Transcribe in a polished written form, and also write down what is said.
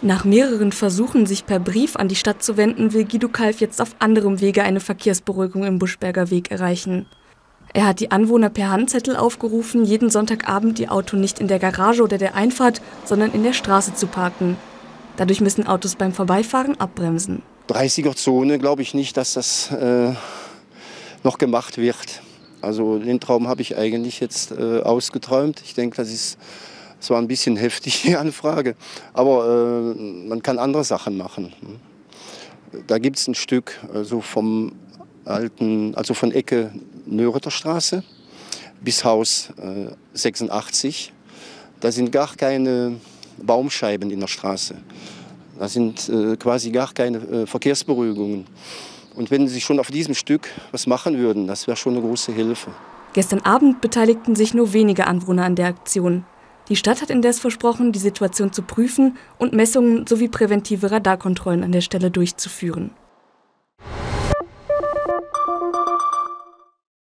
Nach mehreren Versuchen, sich per Brief an die Stadt zu wenden, will Guido Kalf jetzt auf anderem Wege eine Verkehrsberuhigung im Buschberger Weg erreichen. Er hat die Anwohner per Handzettel aufgerufen, jeden Sonntagabend ihr Auto nicht in der Garage oder der Einfahrt, sondern in der Straße zu parken. Dadurch müssen Autos beim Vorbeifahren abbremsen. 30er-Zone glaube ich nicht, dass das noch gemacht wird. Also den Traum habe ich eigentlich jetzt ausgeträumt. Ich denke, das war ein bisschen heftig, die Anfrage. Aber man kann andere Sachen machen. Da gibt es ein Stück so vom alten, also von Ecke Nörether Straße bis Haus 86. Da sind gar keine Baumscheiben in der Straße. Da sind quasi gar keine Verkehrsberuhigungen. Und wenn Sie schon auf diesem Stück was machen würden, das wäre schon eine große Hilfe. Gestern Abend beteiligten sich nur wenige Anwohner an der Aktion. Die Stadt hat indes versprochen, die Situation zu prüfen und Messungen sowie präventive Radarkontrollen an der Stelle durchzuführen.